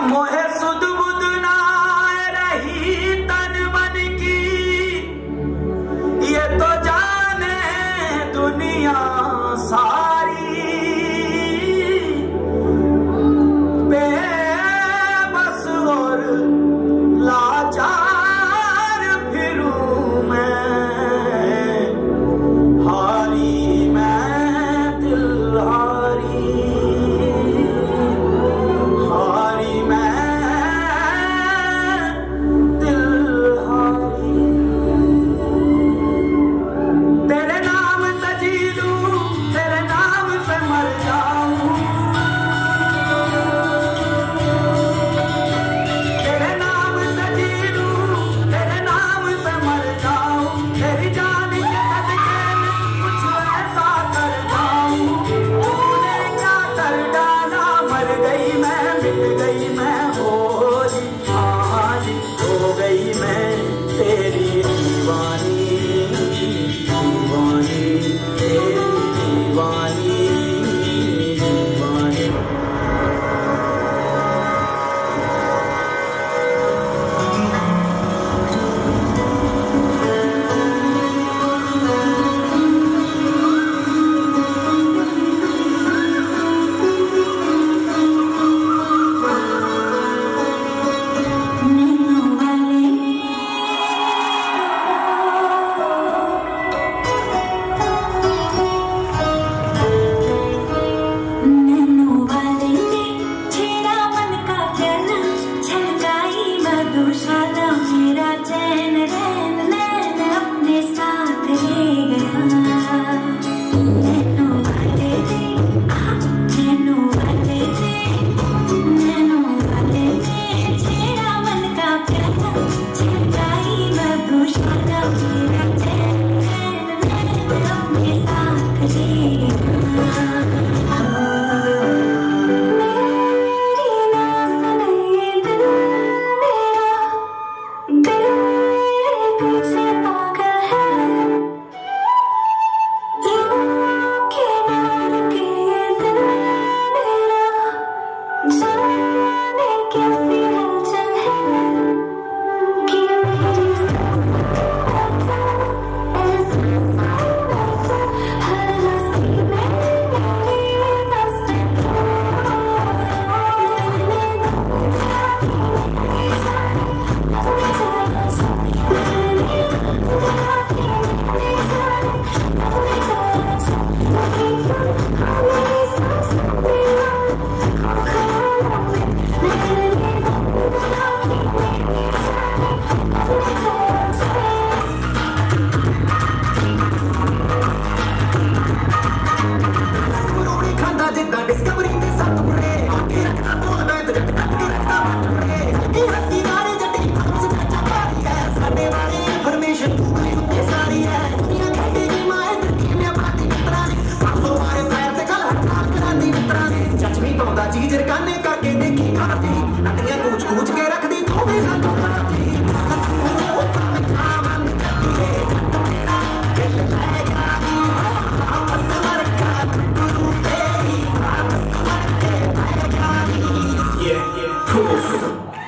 मोहे सुध बुध ना रही तन मन की, ये तो जाने दुनिया सारी। बेबस और लाचार फिरूं मैं, हारी मैं दिल हारी, हारी मैं दिल हारी। तेरे नाम से जी लूं, तेरे नाम से मर जाऊं, तेरे नाम से जी लूं, तेरे नाम से मर जाऊं। तेरी जान के सदके में कुछ ऐसा कर जाऊं। तूने क्या कर डाला, मर गई मैं, मिट गई मैं, हो जी हाँ जी, हो गई मैं तेरी दीवानी, दीवानी तेरी दीवानी, दीवानी। चीज रकाने करके देखी खाती, नदियां कूच कूच के रख दी तू भी साथों खाती। Yeah, cool.